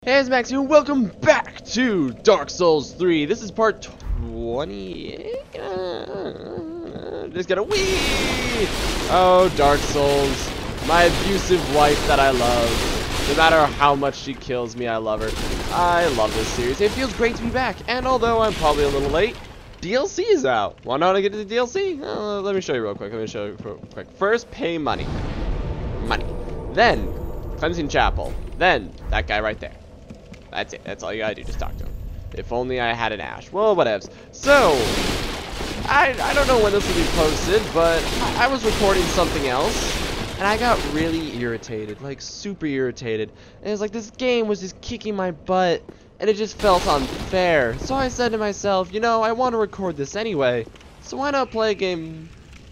Hey, it's Max here, and welcome back to Dark Souls 3. This is part 28? Just gotta wee! Oh, Dark Souls. My abusive wife that I love. No matter how much she kills me, I love her. I love this series. It feels great to be back. And although I'm probably a little late, DLC is out. Why not get to the DLC? Let me show you real quick. First, pay money. Then, Cleansing Chapel. Then, that guy right there. That's it. That's all you gotta do. Just talk to him. If only I had an Ash. Well, whatevs. So, I don't know when this will be posted, but I was recording something else, and I got really irritated. Like, super irritated. And it's like this game was just kicking my butt, and it just felt unfair. So I said to myself, you know, I want to record this anyway, so why not play a game?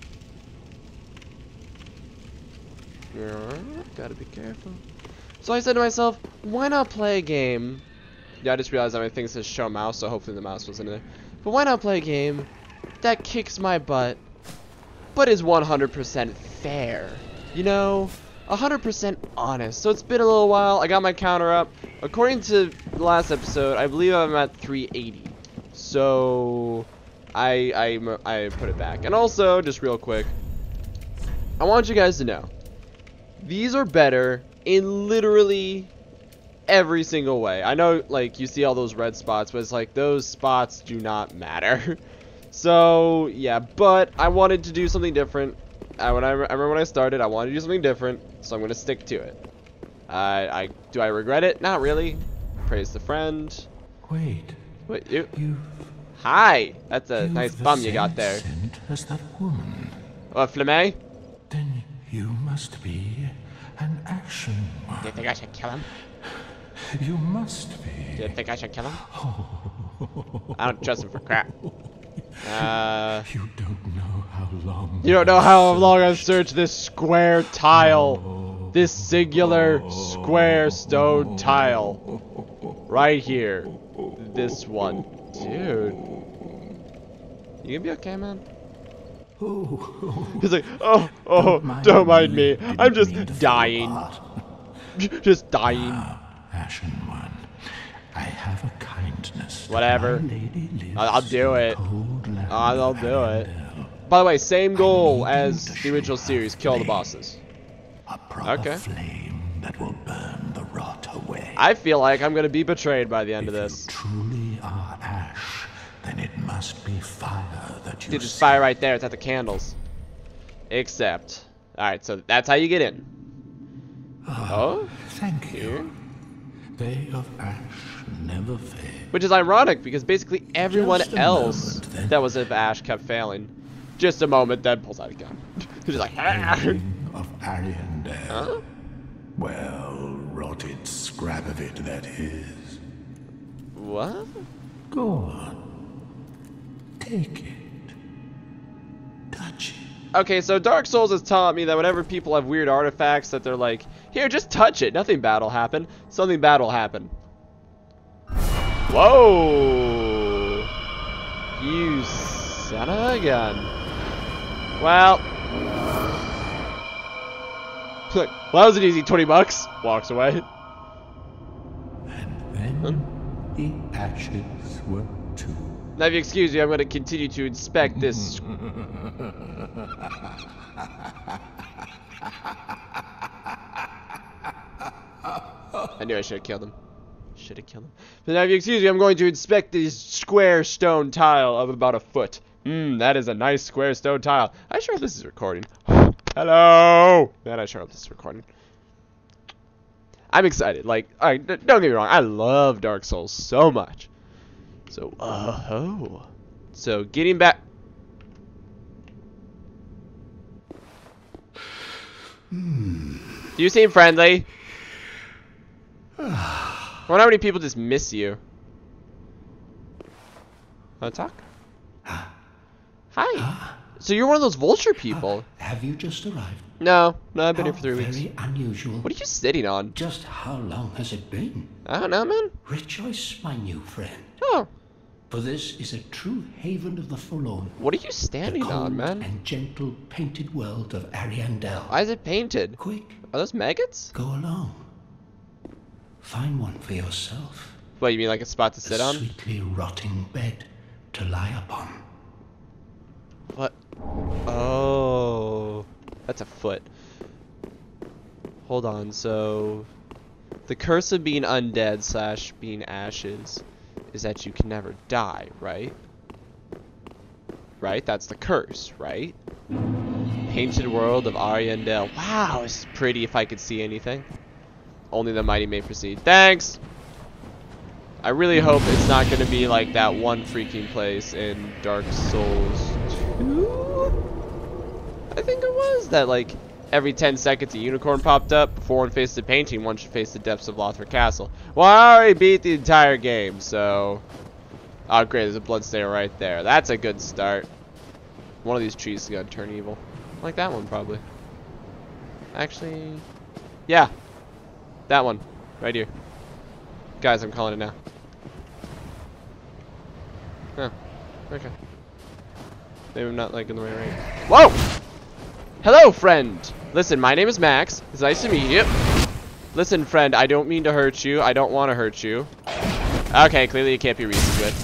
Yeah, gotta be careful. So I said to myself, why not play a game? Yeah, I just realized that my thing says show mouse, so hopefully the mouse wasn't in there. But why not play a game that kicks my butt, but is 100% fair? You know, 100% honest. So it's been a little while. I got my counter up. According to the last episode, I believe I'm at 380. So I put it back. And also, just real quick, I want you guys to know, these are better in literally every single way. I know, like, you see all those red spots, but it's like those spots do not matter. So yeah, but I wanted to do something different. I remember when I started, I wanted to do something different, so I'm gonna stick to it. Do I regret it? Not really. Praise the friend. Wait, you. Hi. That's a nice bum you got there. Scent as that woman. Flemay? Then you must be an action one. Do you think I should kill him? You must be. Do you think I should kill him? Oh. I don't trust him for crap. You don't know how long. You don't know how long I've searched this square tile. This singular square stone tile. Right here. This one. Dude. You gonna be okay, man? He's like, oh, don't mind me. I'm just dying. Just dying. Ashen one, I have a kindness. Whatever. I'll do it. I'll do it. By the way, same goal as the original series, kill all the bosses. A proper flame that will burn the rot away. I feel like I'm gonna be betrayed by the end of this. If you truly are ash, then it must be fire that you Dude, there's fire right there. It's at the candles. Except, alright, so that's how you get in. Oh? Thank you. They of ash never fail. Which is ironic, because basically everyone else that was of ash kept failing. Just a moment, then pulls out a gun. He's just like, Of Ariandel. huh? Well, rotted scrap of it, that is. What? Go on. Take it. Touch it. Okay, so Dark Souls has taught me that whenever people have weird artifacts that they're like, here, just touch it. Nothing bad will happen. Something bad will happen. Whoa! You son of a gun. Well, well, that was an easy 20 bucks. Walks away. And then the ashes were too. Now, if you excuse me, I'm going to continue to inspect this. I knew I should have killed him. Should have killed him. But now, if you excuse me, I'm going to inspect this square stone tile of about a foot. That is a nice square stone tile. I sure hope this is recording. Hello! Man, I sure hope this is recording. I'm excited. Like, alright, don't get me wrong. I love Dark Souls so much. So, So, getting back. Do you seem friendly? I wonder how many people just miss you. Wanna talk? Hi. So you're one of those vulture people. Have you just arrived? No, I've been here for 3 weeks. Very unusual. What are you sitting on? Just how long has it been? I don't know, man. Rejoice, my new friend. Oh. For this is a true haven of the forlorn. What are you standing on, man? And gentle painted world of Ariandel. Why is it painted? Quick. Are those maggots? Go along. Find one for yourself. What, you mean like a spot to sit A on? sweetly rotting bed to lie upon. What? Oh, that's a foot. Hold on, so the curse of being undead slash being ashes is that you can never die, right? Right? That's the curse, right? Painted world of Ariandel. Wow, this is pretty if I could see anything. Only the mighty may proceed. Thanks! I really hope it's not going to be like that one freaking place in Dark Souls 2? I think it was. That like every 10 seconds a unicorn popped up. Before one faced the painting, one should face the depths of Lothar Castle. Well, I already beat the entire game, so... Oh great, there's a bloodstainer right there. That's a good start. One of these trees is going to turn evil. Like that one, probably. Actually... Yeah. That one. Right here. Guys, I'm calling it now. Huh. Okay. Maybe I'm not like in the right range. Whoa! Hello, friend! Listen, my name is Max. It's nice to meet you. Listen, friend, I don't mean to hurt you. I don't want to hurt you. Okay, clearly you can't be reasoned with.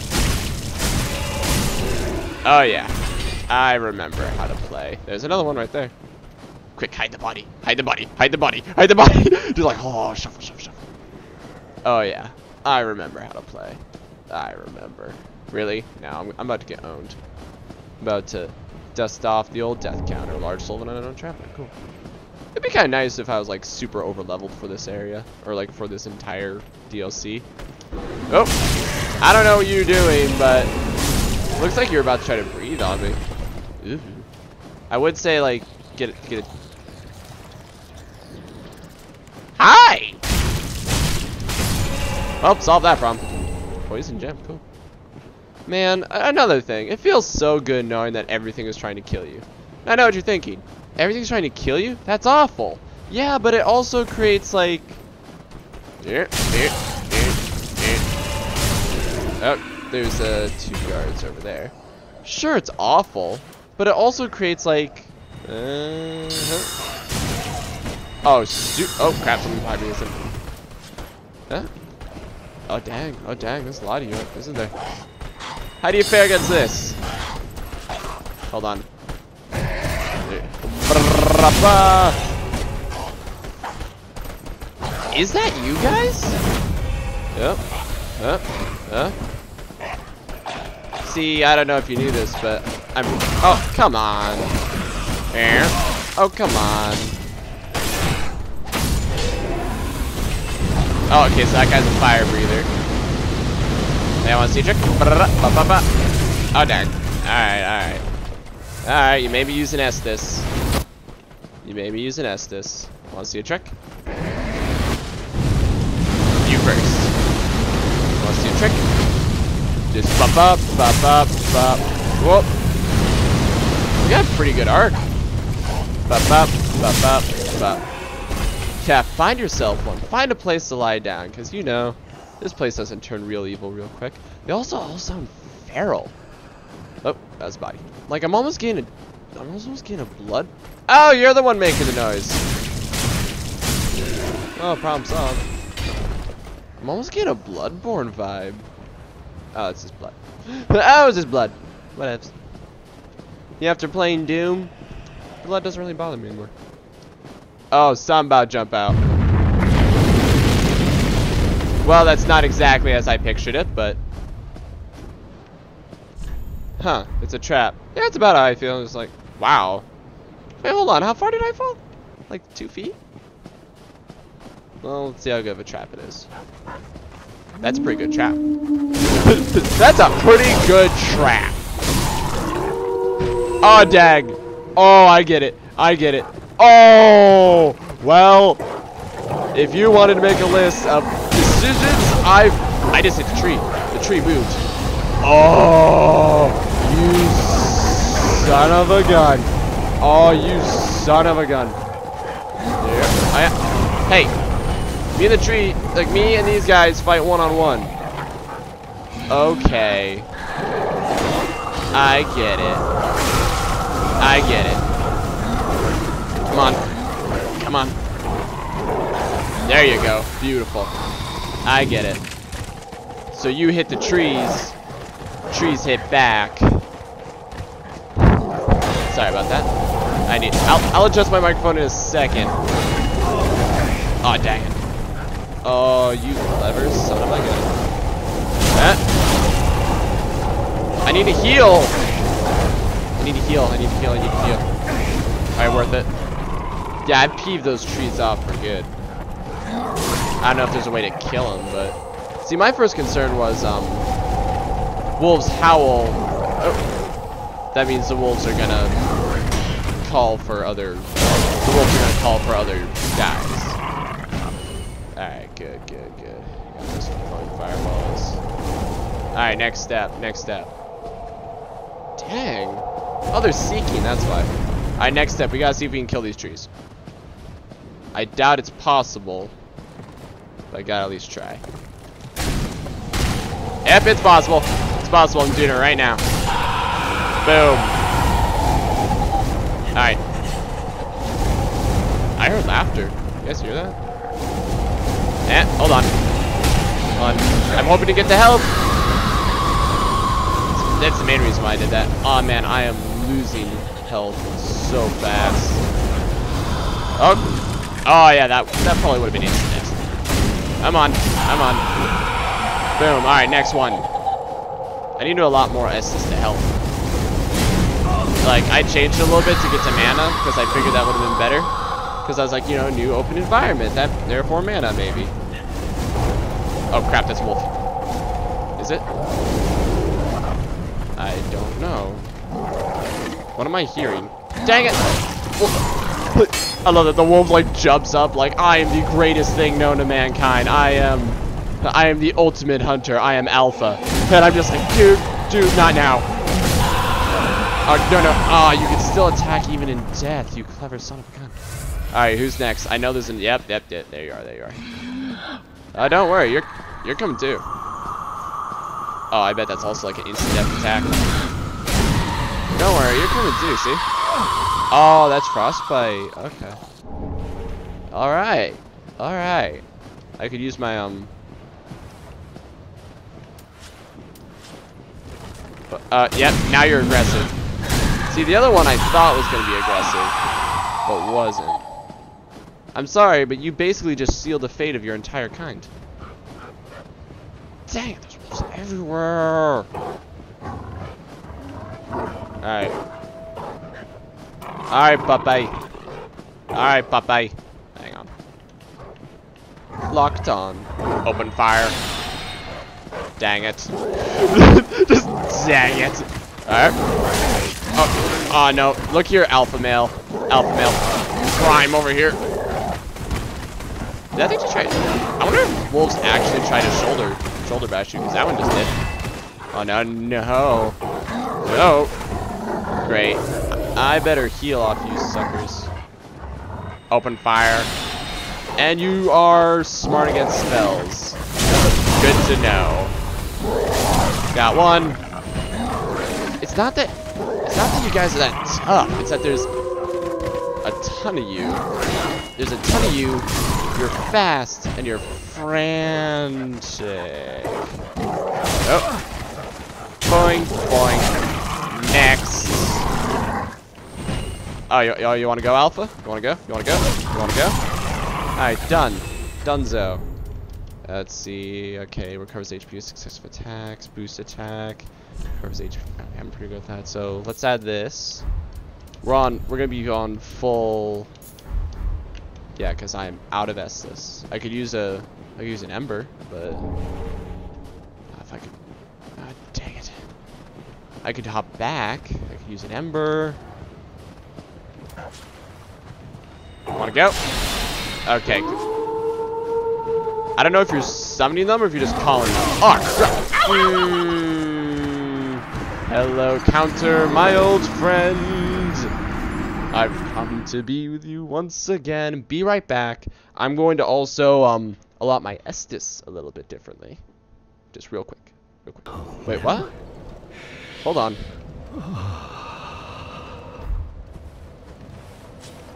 Oh, yeah. I remember how to play. There's another one right there. Quick, hide the body. Hide the body. Hide the body. Hide the body. Just like, oh, shuffle, shuffle, shuffle. Oh, yeah. I remember how to play. I remember. Really? Now I'm about to get owned. I'm about to dust off the old death counter. Large soul and unknown trapper. Cool. It'd be kind of nice if I was like super over leveled for this area. Or like for this entire DLC. Oh! I don't know what you're doing, but looks like you're about to try to breathe on me. Ooh. I would say like get it. Hi! Well, solve that problem. Poison gem, cool. Man, another thing. It feels so good knowing that everything is trying to kill you. I know what you're thinking. Everything's trying to kill you? That's awful. Yeah, but it also creates like... Oh, there's 2 guards over there. Sure, it's awful, but it also creates like... Oh, shoot. Oh, crap, something behind me. Huh? Oh, dang. Oh, dang. There's a lot of you, isn't there? How do you fare against this? Hold on. Is that you guys? Yep. See, I don't know if you knew this, but I'm... Oh, come on. Oh, come on. Oh, okay, so that guy's a fire breather. Hey, I want to see a trick? Oh, dang. Alright. Alright, you may be using Estus. Want to see a trick? You first. Want to see a trick? Just bop. Whoop. We got a pretty good arc. Bop. Yeah, find yourself one. Find a place to lie down, because you know, this place doesn't turn real evil real quick. They also all sound feral. Oh, that's a body. Like, I'm almost getting a blood. Oh, you're the one making the noise. Oh, problem solved. I'm almost getting a Bloodborne vibe. Oh, it's just blood. Oh, it's just blood. Whatevs. Yeah, after playing Doom, blood doesn't really bother me anymore. Oh, something about to jump out. Well, that's not exactly as I pictured it, but... Huh, it's a trap. Yeah, it's about how I feel. It's like, wow. Wait, hold on. How far did I fall? Like 2 feet? Well, let's see how good of a trap it is. That's a pretty good trap. That's a pretty good trap. Oh, dag. Oh, I get it. Oh, well, if you wanted to make a list of decisions, I just hit the tree. The tree moved. Oh, you son of a gun. Oh, you son of a gun. Yeah. Hey, me and the tree, like me and these guys fight one-on-one. Okay. I get it. Come on. There you go. Beautiful. I get it. So you hit the trees. Trees hit back. Sorry about that. I'll adjust my microphone in a second. Oh, dang it. Oh, you clever son of a gun. I need to heal. I need to heal. Alright, worth it. Yeah, I peeved those trees off for good. I don't know if there's a way to kill them, but... See, my first concern was, wolves howl. Oh. That means the wolves are gonna call for other... The wolves are gonna call for other guys. Alright, good. Got this fun fireballs. Alright, next step. Dang. Oh, they're seeking, that's why. Alright, next step. We gotta see if we can kill these trees. I doubt it's possible. But I gotta at least try. Yep, it's possible. It's possible. I'm doing it right now. Boom. Alright. I heard laughter. You guys hear that? Hold on. I'm hoping to get the help. That's the main reason why I did that. Oh man, I am losing health so fast. Oh yeah, that probably would have been instant. I'm on. Boom. Alright, next one. I need to do a lot more S's to help. Like, I changed it a little bit to get to mana, because I figured that would have been better. Because I was like, you know, new open environment. Therefore mana, maybe. Oh crap, that's a wolf. Is it? I don't know. What am I hearing? Dang it! I love that the wolf like jumps up like, I am the greatest thing known to mankind. I am the ultimate hunter. I am alpha. And I'm just like, dude, not now. Oh no. Oh, you can still attack even in death, you clever son of a gun. Alright, who's next? I know there's an yep, there you are. Don't worry, you're coming too. Oh, I bet that's also like an instant death attack. Don't worry, you're coming too, see? Oh, that's frostbite. Okay. Alright. I could use my yep, now you're aggressive. See, the other one I thought was gonna be aggressive, but wasn't. I'm sorry, but you basically just sealed the fate of your entire kind. Dang it, there's wolves everywhere. Alright. Alright, Popeye. Hang on. Locked on. Open fire. Dang it. Just dang it. Alright. Oh no. Look here, alpha male. Prime over here. Did I think to try? I wonder if wolves actually try to shoulder bash you, because that one just did. Oh no. No. Great. I better heal off you suckers. Open fire. And you are smart against spells. Good to know. Got one. It's not that you guys are that tough. It's that there's a ton of you. You're fast and you're frantic. Oh. Boing. Next. Oh, you want to go, Alpha? You want to go? Alright, done. Dunzo. Let's see. Okay, recovers HP, successive attacks, boost attack. Recovers HP. Okay, I'm pretty good at that. So let's add this. We're gonna be on full. Yeah, because I'm out of Estus. I could use an Ember, but if I could. Dang it. I could hop back. I could use an Ember. Want to go? Okay. I don't know if you're summoning them or if you're just calling them. Oh, crap. Hello, Counter, my old friend. I've come to be with you once again. Be right back. I'm going to also allot my Estus a little bit differently. Just real quick. Wait, what? Hold on.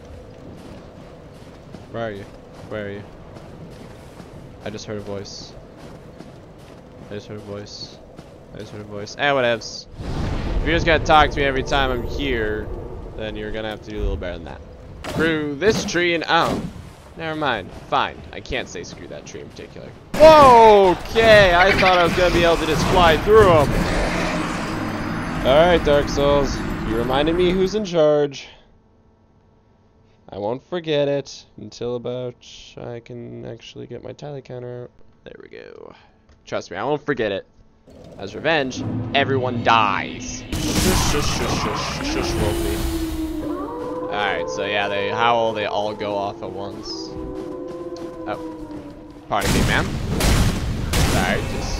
Where are you? I just heard a voice. Nice sort of voice. Nice sort of voice. Eh, whatevs. If you're just gonna talk to me every time I'm here, then you're gonna have to do a little better than that. Screw this tree and oh. Never mind. Fine. I can't say screw that tree in particular. Whoa! Okay, I thought I was gonna be able to just fly through them. Alright, Dark Souls. You reminded me who's in charge. I won't forget it until about I can actually get my tally counter out. There we go. Trust me, I won't forget it. As revenge, everyone dies. Shush, shush, shush, shush, shush, Wolfie. Alright, so yeah, they howl, they all go off at once. Oh. Pardon me, ma'am. Sorry, just...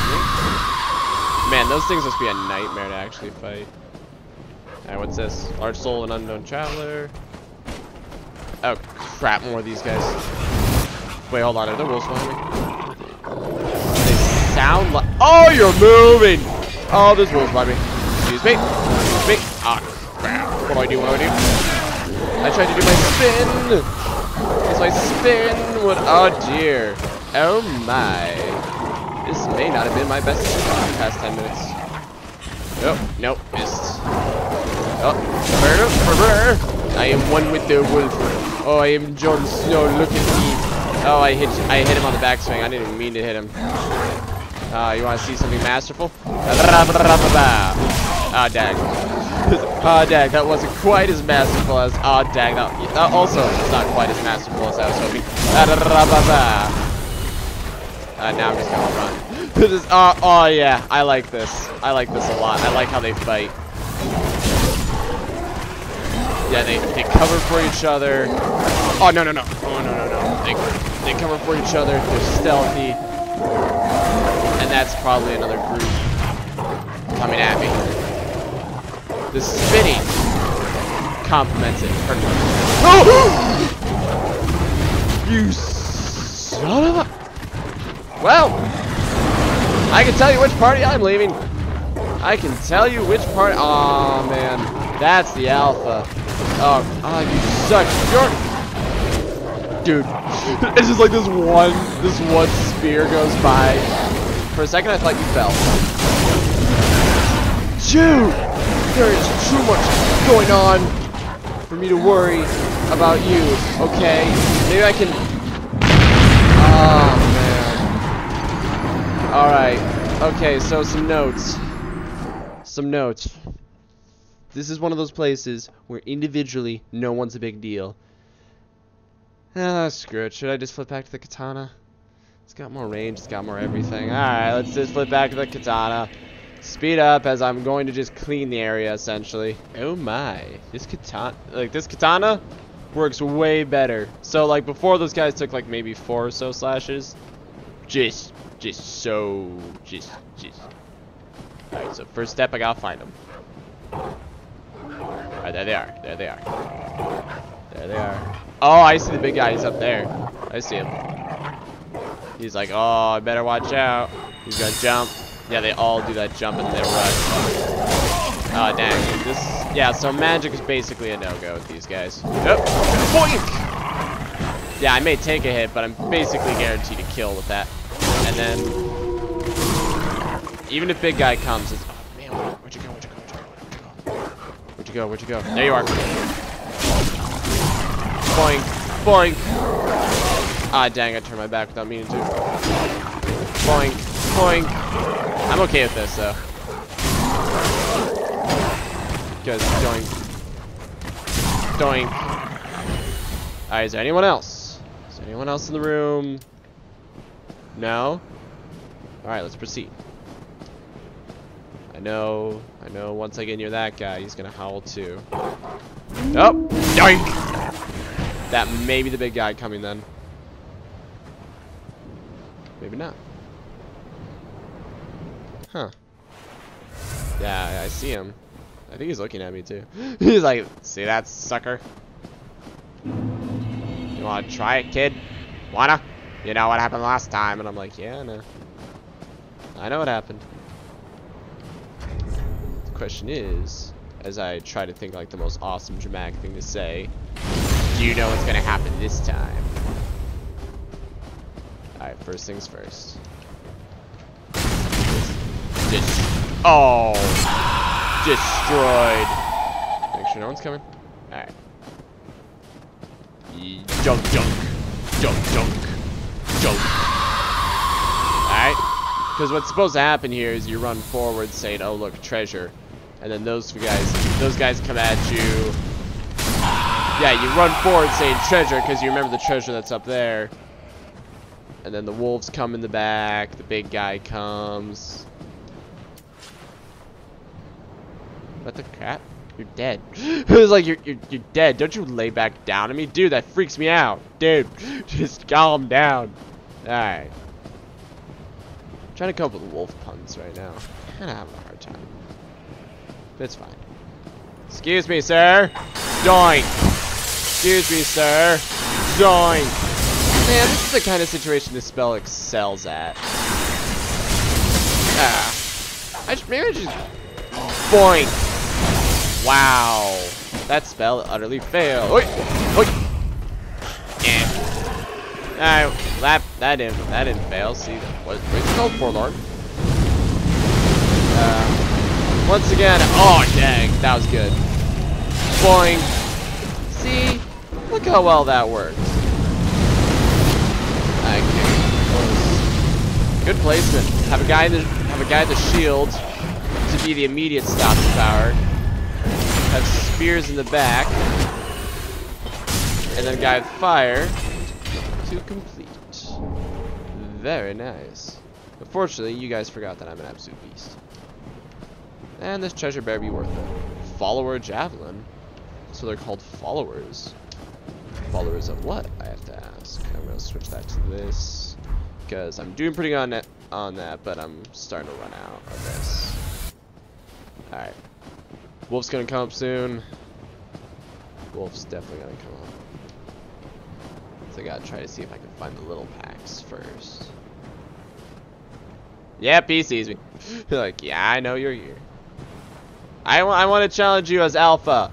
Man, those things must be a nightmare to actually fight. Alright, what's this? Large soul and unknown traveler. Oh, crap, more of these guys. Wait, hold on, are there wolves behind me? They sound like... Oh, you're moving! Oh, there's wolves behind me. Excuse me. Excuse me. Ah, crap. What do I do? What do I do? I tried to do my spin! It's my spin! What? Oh, dear. Oh, my. This may not have been my best in the past 10 minutes. Nope, nope, missed. Oh, I am one with the wolf. Oh, I am Jon Snow. Look at me. Oh, I hit him on the backswing. I didn't even mean to hit him. You want to see something masterful? Ah, dag. Ah, dag. That wasn't quite as masterful as. Ah, dag. That also it's not quite as masterful as I was hoping. Now I'm just gonna run. This is. Oh yeah. I like this. I like this a lot. I like how they fight. Yeah, they cover for each other. Oh, no, no, no. Oh, no, no, no. They cover for each other. They're stealthy. And that's probably another group coming at me. The spinning complements it perfectly. Oh! You son of a... Well, I can tell you which party I'm leaving. I can tell you which party... Oh, man. That's the alpha. Oh, you suck. Dude, it's just like this one spear goes by. For a second, I thought you fell. Dude, there is too much going on for me to worry about you. Okay, maybe I can. Oh man. All right. Okay, so some notes. Some notes. This is one of those places where individually no one's a big deal. Ah, screw it. Should I just flip back to the katana? It's got more range, it's got more everything. Alright, let's just flip back to the katana. Speed up as I'm going to just clean the area essentially. Oh my. This katana works way better. So like before those guys took like maybe 4 or so slashes. Just. Alright, so first step I gotta find them. Alright, there they are. There they are. There they are. Oh, I see the big guy. He's up there. I see him. He's like, oh, I better watch out. He's gonna jump. Yeah, they all do that jump and they rush. Oh, dang. Yeah, so magic is basically a no-go with these guys. Yep. Boink! Yeah, I may take a hit, but I'm basically guaranteed to kill with that. And then, even if big guy comes, it's... Oh, man, where'd you go? Where'd you go? There you are. Boink. Boink. Ah, dang, I turned my back without meaning to. Boink. Boink. I'm okay with this, though. Because doink. Doink. Alright, is there anyone else? Is there anyone else in the room? No? Alright, let's proceed. I know once I get near that guy, he's gonna howl too. Oh! Doink! That may be the big guy coming then. Maybe not. Huh. Yeah, I see him. I think he's looking at me too. He's like, see that sucker? You wanna try it, kid? Wanna? You know what happened last time? And I'm like, yeah, I know. I know what happened. The question is, as I try to think like the most awesome dramatic thing to say, do you know what's gonna happen this time? Alright, first things first. Oh, destroyed. Make sure no one's coming. All right. Junk, junk, junk, junk, junk. All right. Because what's supposed to happen here is you run forward, saying, "Oh, look, treasure," and then those guys come at you. Yeah, you run forward saying treasure because you remember the treasure that's up there. And then the wolves come in the back, the big guy comes. What the crap? You're dead. It was like, you're dead. Don't you lay back down on me? Dude, that freaks me out. Dude, just calm down. Alright. Trying to come up with wolf puns right now. Kinda having a hard time. But it's fine. Excuse me, sir. Doink. Excuse me, sir. Doink. Man, this is the kind of situation this spell excels at. Maybe I just... Boink. Wow. That spell utterly failed. Oi! Oi! Yeah. Alright, that didn't fail. See, what's it called? Forlorn. Once again, oh dang, that was good. Boing. See? Look how well that worked. Okay. Good placement. Have a guy in the shield to be the immediate stopping power. Have spears in the back. And then a guy with fire to complete. Very nice. Unfortunately, you guys forgot that I'm an absolute beast. And this treasure better be worth it. Follower javelin. So they're called followers. Followers of what? I have to ask. I'm gonna switch that to this because I'm doing pretty good on that, but I'm starting to run out of this. All right, wolf's gonna come up soon. Wolf's definitely gonna come up. So I gotta try to see if I can find the little packs first. Yep, he sees me. Like, yeah, I know you're here. I want to challenge you as alpha.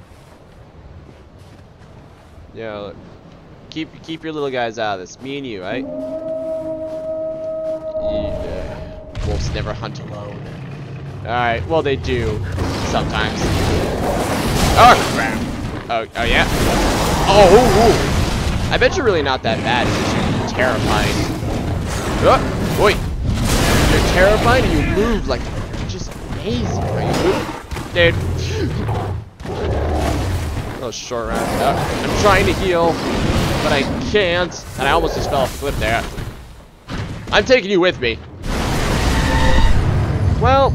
Yeah, look. Keep your little guys out of this. Me and you, right? Yeah. Wolves never hunt alone. Alright, well they do. Sometimes. Oh crap. Oh yeah? Oh! I bet you're really not that bad. It's just terrifying. Wait. You're terrifying and you move like just amazing. Right? You move. Dude. Oh, short round. I'm trying to heal, but I can't. And I almost just fell off a cliff there. I'm taking you with me. Well.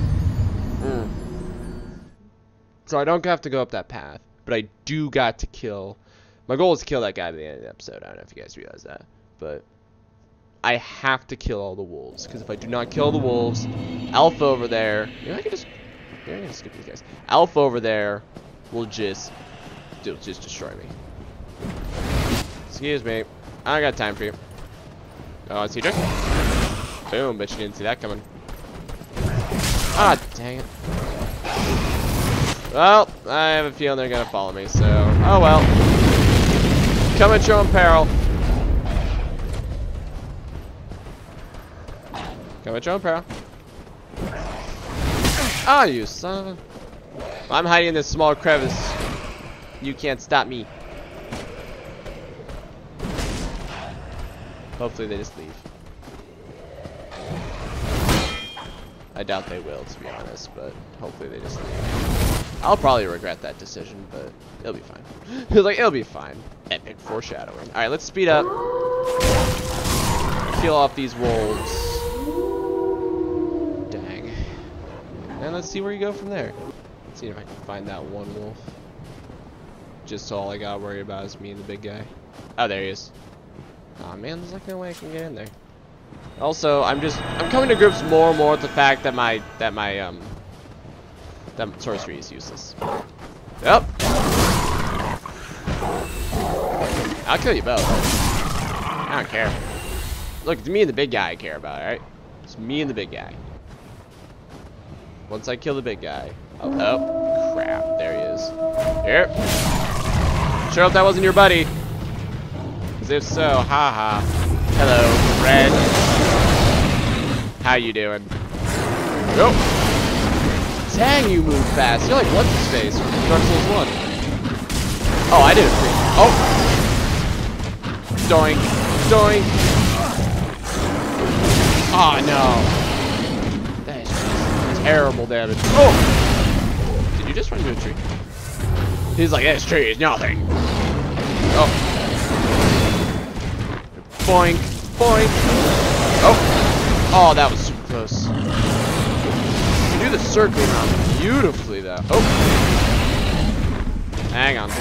So I don't have to go up that path, but I do got to kill. My goal is to kill that guy at the end of the episode. I don't know if you guys realize that, but I have to kill all the wolves because if I do not kill the wolves, Alpha over there. Maybe I can just skip these guys. Alpha over there will just destroy me. Excuse me. I don't got time for you. Oh, it's Cedric. Boom, bet you didn't see that coming. Ah, dang it. Well, I have a feeling they're gonna follow me, so oh well. Come at your own peril. Come at your own peril. Ah, you son of a... I'm hiding in this small crevice. You can't stop me. Hopefully they just leave. I doubt they will, to be honest, but hopefully they just leave. I'll probably regret that decision, but it'll be fine. Like, it'll be fine. Epic foreshadowing. Alright, let's speed up. Kill off these wolves. Dang. And let's see where you go from there. Let's see if I can find that one wolf. Just all I gotta worry about is me and the big guy. Oh, there he is. Aw, man, there's like no way I can get in there. Also, I'm coming to grips more and more with the fact that that sorcery is useless. Yep. I'll kill you both. I don't care. Look, it's me and the big guy I care about, alright? It's me and the big guy. Once I kill the big guy. Oh, crap. There he is. Here. Sure hope that wasn't your buddy. Because if so, haha. Hello, Red. How you doing? Nope. Dang, you move fast. You're like, what's his face from Dark Souls 1. Oh, I did it. Oh. Doink. Doink. Oh, no. That is terrible damage. Oh. Did you just run into a tree? He's like, this tree is nothing. Oh. Boink. Boink. Oh. Oh, that was super close. You do the circle around beautifully, though. Oh. Hang on.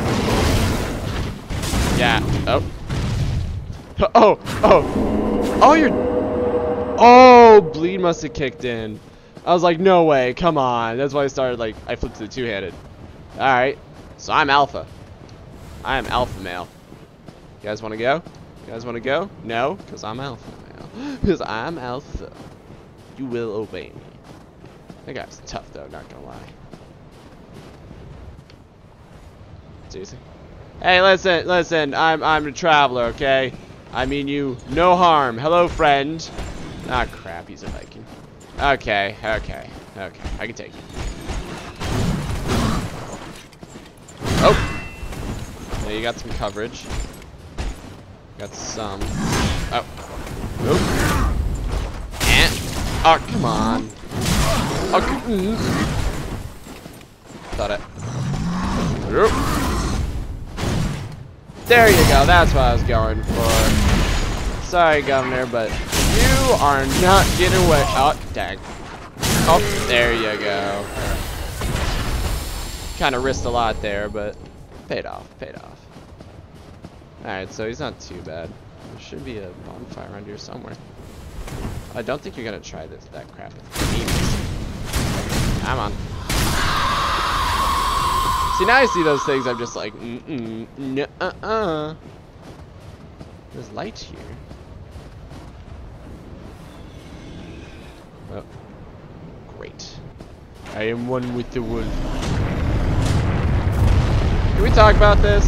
Yeah. Oh. Oh. Oh. Oh, you're... Oh, bleed must have kicked in. I was like, no way. Come on. That's why I started, like, I flipped to the two-handed. Alright. So I'm alpha. I am alpha male. You guys want to go? You guys want to go? No? Because I'm alpha male. Because I'm alpha. You will obey me. That guy's tough, though, not gonna lie. Seriously? Hey, listen, I'm a traveler, okay? I mean you no harm. Hello, friend. Ah, crap, he's a Viking. Okay, I can take it. Oh! Yeah, you got some coverage. Got some. Oh. Nope. And. Oh, come on. Okay. Thought it. Nope. There you go, that's what I was going for. Sorry, Governor, but you are not getting away. Oh, dang. Oh, there you go. Kind of risked a lot there, but paid off, paid off. Alright, so he's not too bad. There should be a bonfire around here somewhere. I don't think you're gonna try that crap with me. Come on. See, now I see those things, I'm just like, There's light here. Oh. Great. I am one with the wolf. Can we talk about this?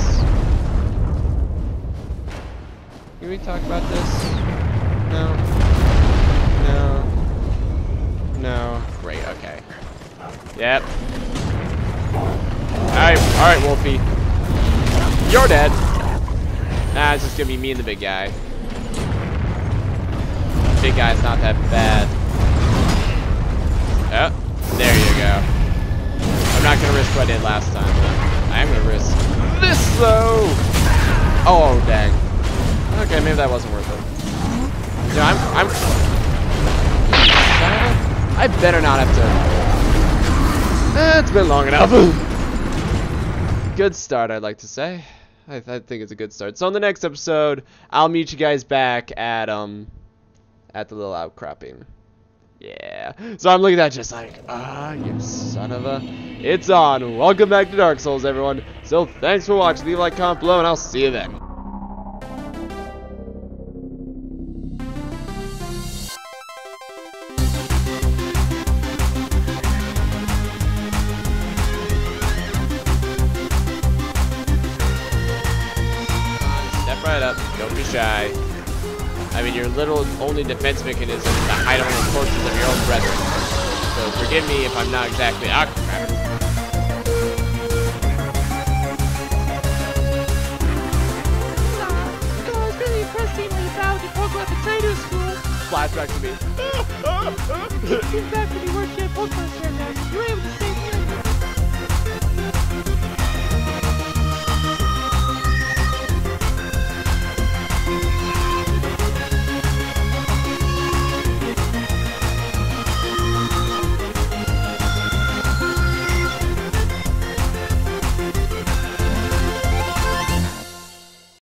Can we talk about this? No. No. No. Great, okay. Yep. Alright, Wolfie. You're dead. Nah, it's just gonna be me and the big guy. The big guy's not that bad. Oh, there you go. I'm not gonna risk what I did last time, but I am gonna risk this though. Oh, dang. Okay, maybe that wasn't worth it. No, I better not have to. It's been long enough. Good start, I'd like to say. I think it's a good start. So in the next episode, I'll meet you guys back at the little outcropping. Yeah. So I'm looking at that just like, you son of a. It's on. Welcome back to Dark Souls, everyone. So thanks for watching. Leave a like, comment below, and I'll see you then. Right up, don't be shy. I mean, your little only defense mechanism is to hide among the corpses of your own brethren. So forgive me if I'm not exactly. Ah, crap. I was really impressed seeing you found your Pokemon at the trader school. Flashback to me. Seems back when you worked at Pokemon Center.